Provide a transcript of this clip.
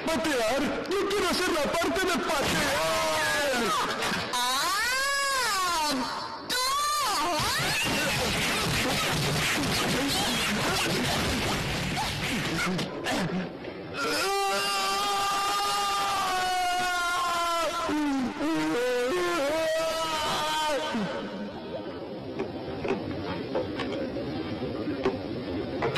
patear. Yo quiero hacer la parte de patear. ¡Ah! ¡No!